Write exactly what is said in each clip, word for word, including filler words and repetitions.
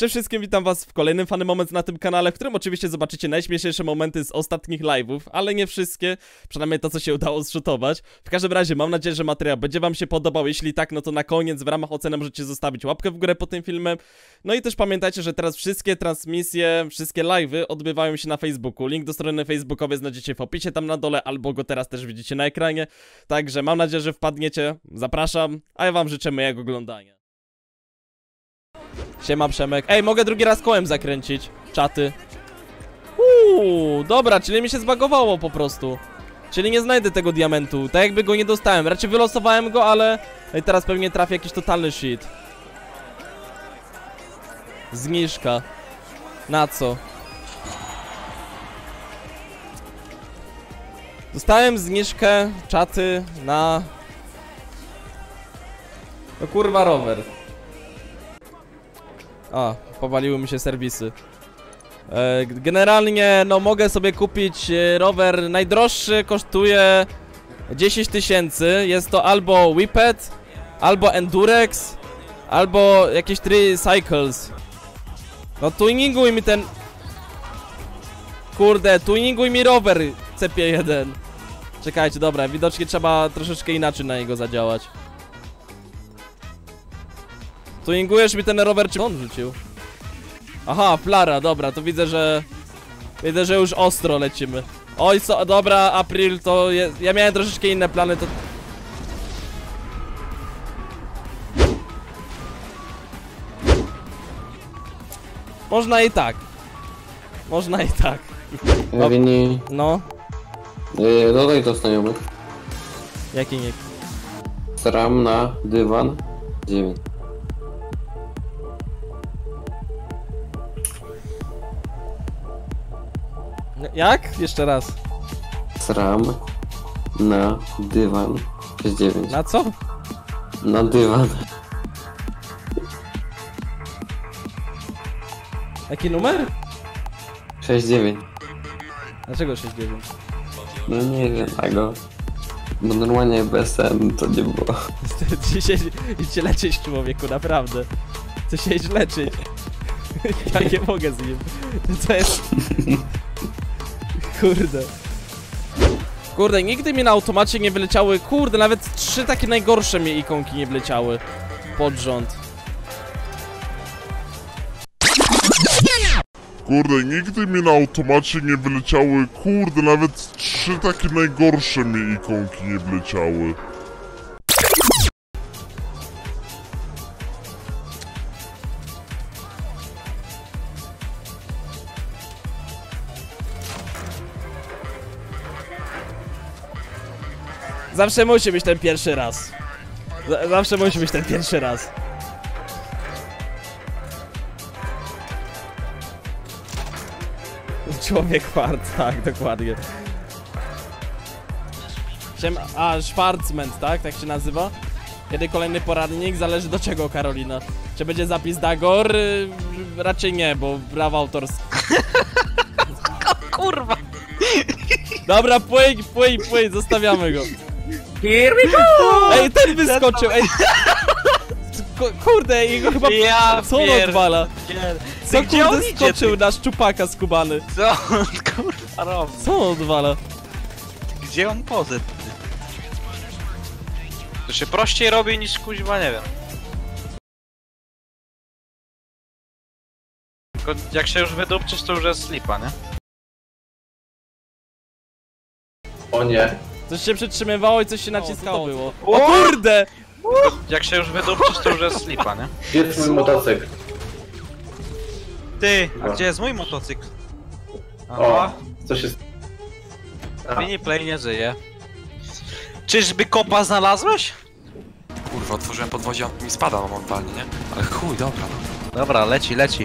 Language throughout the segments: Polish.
Cześć wszystkim, witam was w kolejnym Funny Moments na tym kanale, w którym oczywiście zobaczycie najśmieszniejsze momenty z ostatnich live'ów, ale nie wszystkie, przynajmniej to, co się udało zszutować. W każdym razie mam nadzieję, że materiał będzie wam się podobał, jeśli tak, no to na koniec w ramach oceny możecie zostawić łapkę w górę pod tym filmem. No i też pamiętajcie, że teraz wszystkie transmisje, wszystkie live'y odbywają się na Facebooku. Link do strony facebookowej znajdziecie w opisie tam na dole, albo go teraz też widzicie na ekranie. Także mam nadzieję, że wpadniecie, zapraszam, a ja wam życzę miłego oglądania. Siema Przemek. Ej, mogę drugi raz kołem zakręcić. Czaty. Uuu, dobra, czyli mi się zbagowało po prostu. Czyli nie znajdę tego diamentu. Tak jakby go nie dostałem. Raczej wylosowałem go, ale... No i teraz pewnie trafię jakiś totalny shit. Zniżka. Na co? Dostałem zniżkę, czaty, na... No kurwa rower. A, powaliły mi się serwisy. e, Generalnie, no mogę sobie kupić e, rower. Najdroższy kosztuje dziesięć tysięcy. Jest to albo Whippet, albo Endurex, albo jakieś trzy Cycles. No tuninguj mi ten... Kurde, tuninguj mi rower C P jeden. Czekajcie, dobra, widocznie trzeba troszeczkę inaczej na niego zadziałać. Tuningujesz mi ten rower, czy on rzucił? Aha, flara, dobra, to widzę, że... Widzę, że już ostro lecimy. Oj, co, dobra, April, to jest... Ja miałem troszeczkę inne plany, to... Można i tak. Można i tak. Ja Wini... No. Yy, dodaj do znajomych. Jaki nick? Sram na dywan dziewięć. Jak? Jeszcze raz. Sram na dywan dziewięć. Na co? Na dywan. Jaki numer? sześć dziewięć. Dlaczego sześć dziewięć? No nie wiem tego. Bo normalnie bez sen to nie było. Idź się leczyć, człowieku, naprawdę. Chcę się iść leczyć. Ja nie mogę z nim. To jest... Kurde. Kurde, nigdy mi na automacie nie wyleciały. Kurde, nawet trzy takie najgorsze mi ikonki nie wleciały pod rząd. Kurde, nigdy mi na automacie nie wyleciały. Kurde, nawet trzy takie najgorsze mi ikonki nie wleciały. Zawsze musi być ten pierwszy raz. Z zawsze musi być ten pierwszy raz. Człowiek fart, tak, dokładnie. Siem, a, Schwarzment, tak? Tak się nazywa? Kiedy kolejny poradnik? Zależy do czego, Karolina. Czy będzie zapis Dagor? Yy, raczej nie, bo prawa autorskie. Kurwa! Dobra, płyń, płyń, płyń, zostawiamy go. Here we go! Ej, ten wyskoczył, ej! Kurde, jego chyba... Ja Co on odwala? Co gdzie on kurde idzie, skoczył na szczupaka skubany? Co on kurwa robi? Co on odwala? Gdzie on poszedł? To się prościej robi niż kuźwa, nie wiem. Tylko jak się już wydupczysz, to już jest slipa, nie? O nie. Coś się przytrzymywało i coś się naciskało było. O kurde! Tylko jak się już wydupczysz, to już jest slipa, nie? Jest mój motocykl. Ty, a No. gdzie jest mój motocykl? O, Aha, co się... A. Miniplay nie żyje. Czyżby kopa znalazłeś? Kurwa, otworzyłem podwozie, on mi spada momentalnie, nie? Ale chuj, dobra. Dobra, leci, leci.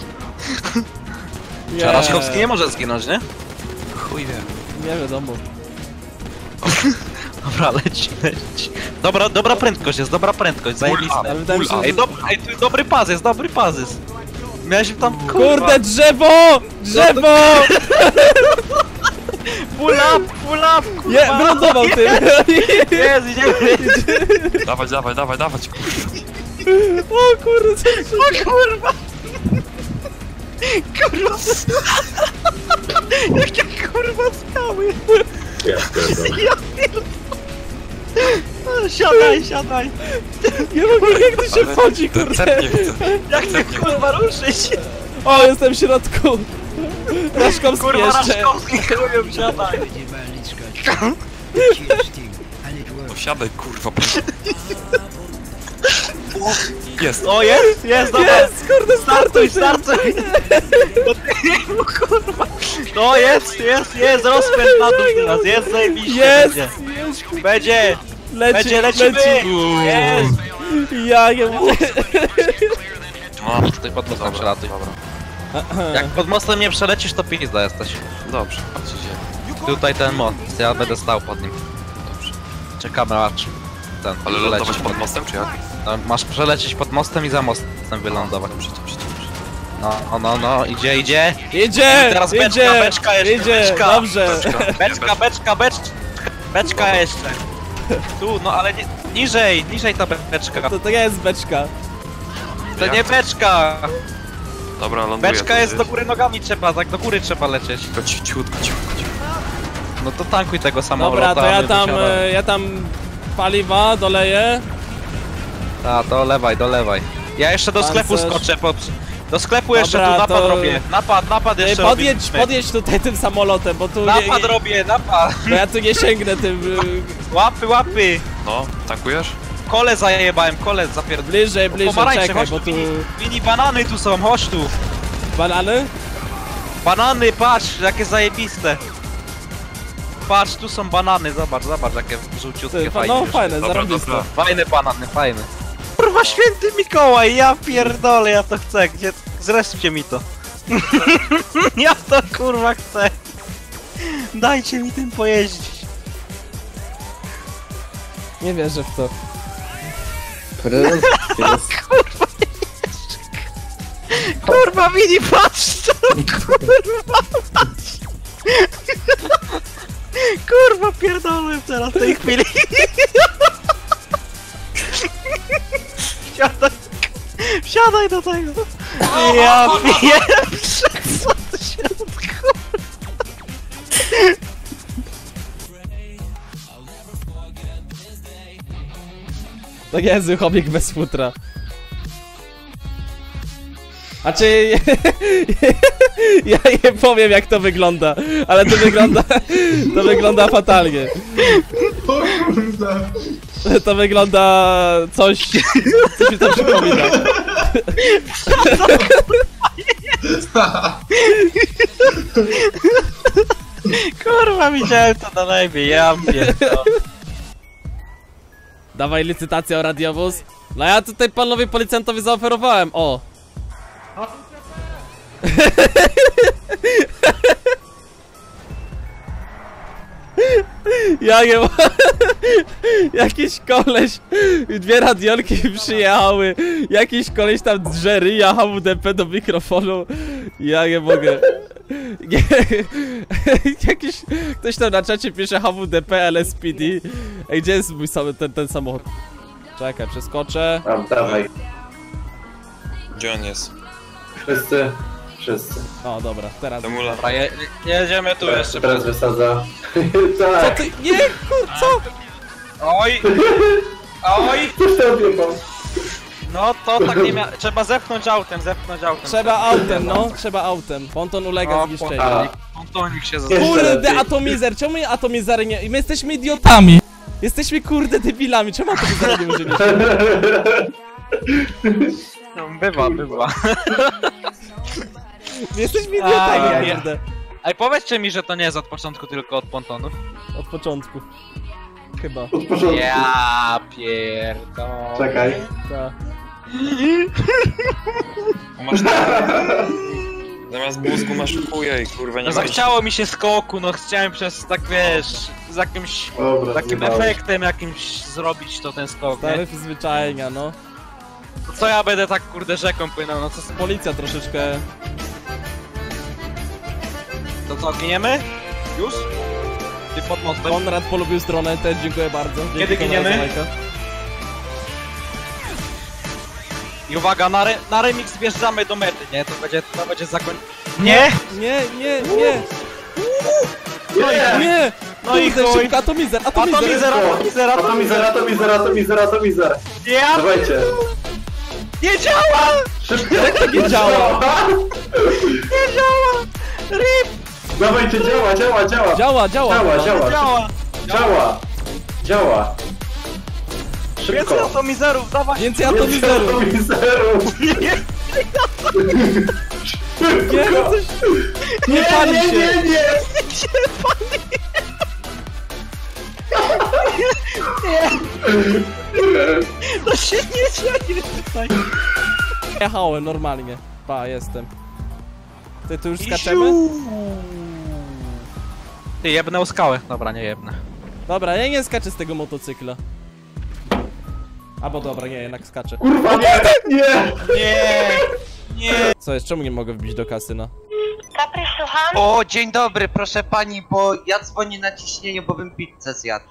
Nie, Czaraszkowski nie może zginąć, nie? Chuj wie. nie wiadomo. Dobra, leci, leci. Dobra, dobra prędkość jest, dobra prędkość, zajebista. Ale wydaje mi się, Ej, że... do, ej, tu dobry pas jest, dobry pas jest. Miałeś tam, kurwa. Kurde, drzewo! Drzewo! Pull up, pull up, kurwa. Je, wylądował tym! Jest, idziemy. Dawaj, dawaj, dawaj, dawać, kurwa. O kurde, co się... O kurwa. Kurwa! Jakie kurwa skały! Ja pierdolę. Ja pierdolę! Siadaj, siadaj! Nie mogę, jak to się Ale wchodzi, ten kurde. cep nie chce. Jak ty kurwa ruszyć? O, jestem w środku. Raszkowski Kurwa, jeszcze. Raszkowski chują, siadaj! No siadaj, kurwa. Jest. O, jest, jest, dobra! Jest, kurde, Startuj, startuj. startuj! Do tyłu, kurwa! No jest, jest, jest, rozpęd na dół teraz, jest zajebiście! Jest, będzie. jest. Będzie! Leci, Będzie, lecimy! leci. Jest! Ja nie mówię. No, Tutaj pod mostem dobra, przelatuj. dobra. Jak pod mostem nie przelecisz, to pizda jesteś. Dobrze, patrzcie się. Tutaj ten most, ja będę stał pod nim. Dobrze. Czekamy aż ten Ale przeleci. lądować pod mostem, czy jak? No, masz przelecieć pod mostem i za mostem wylądować. Dobrze, dobrze, dobrze. No, no, no, no, idzie, idzie! Idzie, Teraz beczka, idzie, beczka jeszcze, idzie, beczka. dobrze. Beczka, beczka, beczka! Beczka jeszcze! Tu, no ale nie, niżej, niżej ta beczka. To, to jest beczka. To nie beczka! Dobra, ląduję. Beczka tu jest do gdzieś. góry nogami trzeba, tak do góry trzeba lecieć. Tylko ci- ciutko, ciutko, ciutko. No to tankuj tego samolotu. Dobra, to a ja my tam, wysiadamy. e, ja tam paliwa doleję. A, dolewaj, dolewaj. Ja jeszcze do sklepu Pancerz. skoczę, po... do sklepu jeszcze Dobra, tu napad to- robię. Napad, napad Ej, jeszcze podjedź, robimy. podjedź tutaj tym samolotem, bo tu nie, Napad nie, robię, napad! bo ja tu nie sięgnę tym. Łapy, łapy! No, tankujesz? Kole zajebałem, kole zapierdolę. Bliżej, bliżej, Pomarańcze, czekaj, chodź bo tu, tu mini, mini banany tu są, chodź tu! banany? Banany, patrz, jakie zajebiste! Patrz, tu są banany, zobacz, zobacz, jakie żółciutkie, Ty, fajne. no fajne, Dobra, zarobiste. dobra. Fajne banany, fajne. Kurwa, święty Mikołaj, ja pierdolę, ja to chcę, gdzie... Zreszcie mi to. Ja to kurwa chcę. Dajcie mi tym pojeździć. Nie wierzę w to. Prezes jest. Kurwa, mini, patrz co, kurwa, patrz. Kurwa, pierdolę teraz w tej chwili. Wsiadaj, wsiadaj do tego. Ja pierwsze, co to się odkurwa. Tak jest, chomik bez futra. A czy ja nie powiem jak to wygląda, ale to wygląda, to wygląda fatalnie. To wygląda coś, coś mi to przypomina. Kurwa, widziałem to na najmniej, ja pierdolę. Dawaj licytację o radiowóz. No ja tutaj panowie policjantowi zaoferowałem, o. Ja nie ma... Jakiś koleś, dwie radiolki przyjechały, jakiś koleś tam drze ryja H W D P do mikrofonu. Ja nie mogę. Nie. Jakiś, ktoś tam na czacie pisze H W D P L S P D. Ej, gdzie jest mój sam, ten, ten samochód? Czekaj, przeskoczę. A, dawaj. Gdzie on jest? Wszyscy. Wszyscy. O, dobra, teraz. Demula. Dobra, je, jedziemy tu Teraz, jeszcze. teraz wysadza. Co Tak. ty? Nie, kur, co? Oj! Oj! Coś tam biegał. No to tak nie mia... Trzeba zepchnąć autem, zepchnąć autem. Trzeba autem, no, trzeba autem. Ponton ulega O, zniszczeniu. A, Pontonik się Jeszcze Kurde, lepiej. atomizer, czemu my atomizery nie... My jesteśmy idiotami! Jesteśmy kurde debilami, czemu atomizery nie użyliśmy? No, bywa, bywa. My jesteśmy idiotami, Aj, kurde. Ej, powiedzcie mi, że to nie jest od początku, tylko od pontonów. Od początku. Chyba. Od początku. Ja pierdolę. Czekaj. Ta. Masz Zamiast mózgu masz chuja i kurwa nie No masz. zachciało mi się skoku, no chciałem przez tak wiesz, z jakimś Dobra, takim zjebałeś. efektem jakimś zrobić to ten skok, nie? Taryf zwyczajnia, no. To co ja będę tak kurde rzeką płynął, no co z... Policja troszeczkę... To co, giniemy? Już? Ty pod mostem? Konrad polubił stronę, też dziękuję bardzo. Dzięki Kiedy Konrad giniemy? za lajka. I uwaga, na, re, na remix wjeżdżamy do mety, nie? To będzie, to będzie zakoń... Nie! Nie, nie, nie! Nie! Nie! No i Kurde, chuj. szybko, atomizer, atomizer! Atomizer, atomizer, Atomizer, atomizer, atomizer, atomizer! Ja... Dawajcie! Nie działa! Szybko! Nie działa! Nie działa! Rip! Dawajcie, działa, działa, działa! Działa, działa! Działa, chyba. działa! Działa! Działa! Działa! Więcej Szybko! atomizerów, dawaj! Więcej atomizerów! Atomizerów! Nie, no coś... Nie pali nie, się! nie, nie! się pali! To się nie dzieje tutaj! Jechałem normalnie. Pa, jestem. Ty tu już skaczemy? Ty, jebnę o skałę. Dobra, nie jebnę. Dobra, ja nie skaczę z tego motocykla. Albo dobra, nie, jednak skaczę. Kurwa, nie! Nie! Nie! Nie! Co jest, czemu nie mogę wbić do kasyna? Kapry, słucham? O, dzień dobry, proszę pani, bo ja dzwonię na ciśnienie, bo bym pizzę zjadł.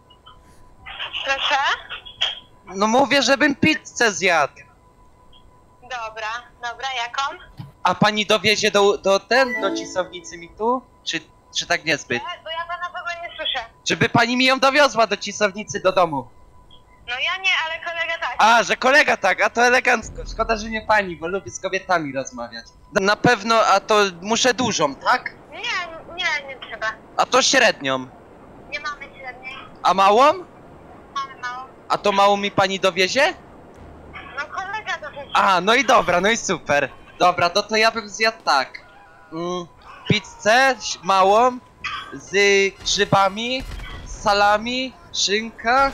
Proszę? No mówię, żebym pizzę zjadł. Dobra, dobra, jaką? A pani dowiezie do, do ten, do cisownicy mi tu? Czy, czy tak niezbyt? E, Bo ja pana w ogóle nie słyszę. Żeby pani mi ją dowiozła do cisownicy do domu. No ja nie, ale kolega tak. A, że kolega tak, a to elegancko. Szkoda, że nie pani, bo lubię z kobietami rozmawiać. Na pewno, a to muszę dużą, tak? Nie, nie, nie trzeba. A to średnią. Nie mamy średniej. A małą? Mamy mało. A to małą mi pani dowiezie? No kolega to wiesz. A, no i dobra, no i super. Dobra, no to ja bym zjadł tak. Mm, pizzę ś- małą z grzybami, z salami, szynka,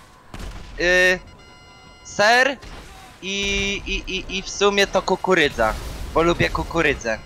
yy, ser i, i, i, i w sumie to kukurydza, bo lubię kukurydzę.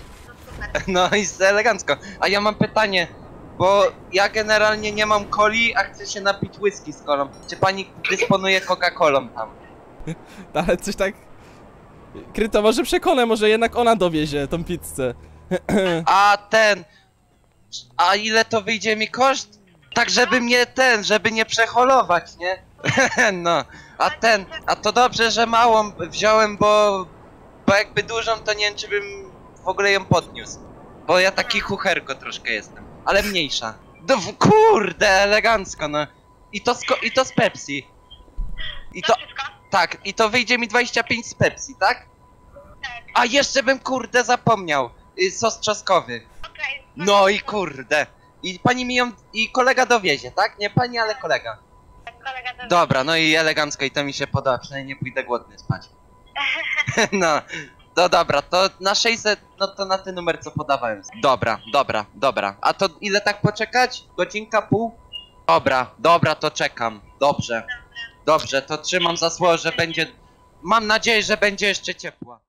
No i z- elegancko. A ja mam pytanie, bo ja generalnie nie mam coli, a chcę się napić whisky z kolą. Czy pani dysponuje Coca-Colą tam? Ale coś tak... Kryto, może przekonę, może jednak ona dowiezie tą pizzę. A ten... A ile to wyjdzie mi koszt? Tak, żeby mnie ten, żeby nie przeholować, nie? No, a ten, a to dobrze, że małą wziąłem, bo... Bo jakby dużą, to nie wiem, czy bym w ogóle ją podniósł. Bo ja taki chucherko troszkę jestem, ale mniejsza. No, w- kurde, elegancko, no. I to z, ko- i to z Pepsi. I to... To wszystko? Tak, i to wyjdzie mi dwadzieścia pięć z Pepsi, tak? Tak. A jeszcze bym kurde zapomniał. Y, sos czosnkowy. Okej. No i kurde. I pani mi ją... I kolega dowiezie, tak? Nie pani, ale kolega. Kolega to Dobra, no i elegancko i to mi się podoba, przynajmniej nie pójdę głodny spać. No. No dobra, to na sześćset, no to na ten numer co podawałem. Dobra, dobra, dobra. A to ile tak poczekać? Godzinka, pół? Dobra, dobra, to czekam. Dobrze. Dobrze, to trzymam za słowo, że będzie... Mam nadzieję, że będzie jeszcze ciepła.